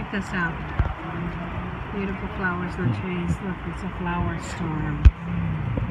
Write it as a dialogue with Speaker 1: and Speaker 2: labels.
Speaker 1: Check this out. Beautiful flowers in the trees. Look, it's a flower storm.